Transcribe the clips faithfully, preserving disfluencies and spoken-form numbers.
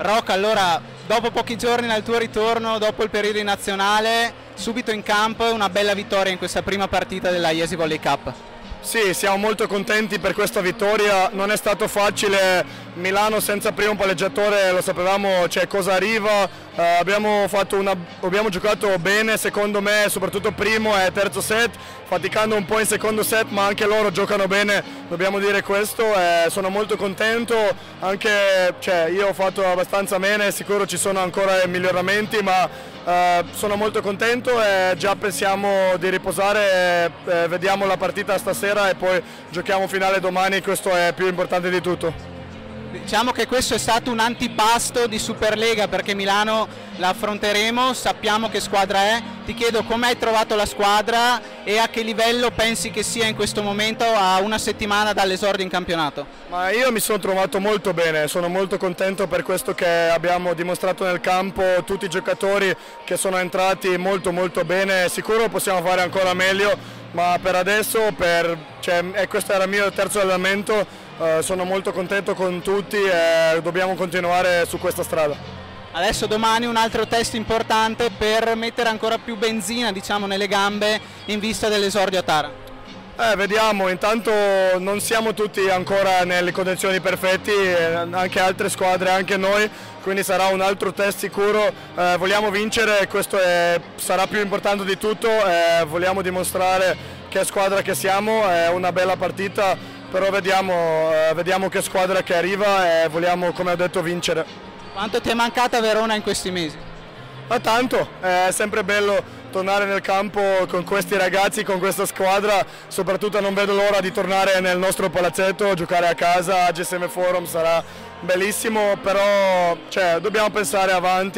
Rocca, allora dopo pochi giorni dal tuo ritorno, dopo il periodo in nazionale, subito in campo, una bella vittoria in questa prima partita della Iesi Volley Cup. Sì, siamo molto contenti per questa vittoria, non è stato facile, Milano senza primo palleggiatore lo sapevamo, cioè, cosa arriva, eh, abbiamo, fatto una, abbiamo giocato bene secondo me, soprattutto primo e terzo set, faticando un po' in secondo set, ma anche loro giocano bene, dobbiamo dire questo, eh, sono molto contento, anche cioè, io ho fatto abbastanza bene, sicuro ci sono ancora miglioramenti, ma Uh, sono molto contento e già pensiamo di riposare, e, e vediamo la partita stasera e poi giochiamo finale domani, questo è più importante di tutto. Diciamo che questo è stato un antipasto di Superlega perché Milano la affronteremo, sappiamo che squadra è, ti chiedo come hai trovato la squadra e a che livello pensi che sia in questo momento a una settimana dall'esordio in campionato? Ma io mi sono trovato molto bene, sono molto contento per questo che abbiamo dimostrato nel campo, tutti i giocatori che sono entrati molto molto bene, sicuro possiamo fare ancora meglio, ma per adesso, per, cioè, e questo era il mio terzo allenamento, Uh, sono molto contento con tutti e dobbiamo continuare su questa strada. Adesso domani un altro test importante per mettere ancora più benzina, diciamo, nelle gambe in vista dell'esordio a Tara. Eh, vediamo, intanto non siamo tutti ancora nelle condizioni perfette, anche altre squadre, anche noi, quindi sarà un altro test sicuro, eh, vogliamo vincere, questo è, sarà più importante di tutto, eh, vogliamo dimostrare che squadra che siamo, è una bella partita, però vediamo, eh, vediamo che squadra che arriva e vogliamo, come ho detto, vincere. Quanto ti è mancata Verona in questi mesi? Ma tanto, è sempre bello tornare nel campo con questi ragazzi, con questa squadra, soprattutto non vedo l'ora di tornare nel nostro palazzetto, giocare a casa, a G S M Forum sarà bellissimo, però cioè, dobbiamo pensare avanti,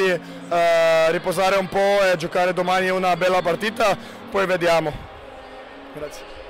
eh, riposare un po' e giocare domani una bella partita, poi vediamo. Grazie.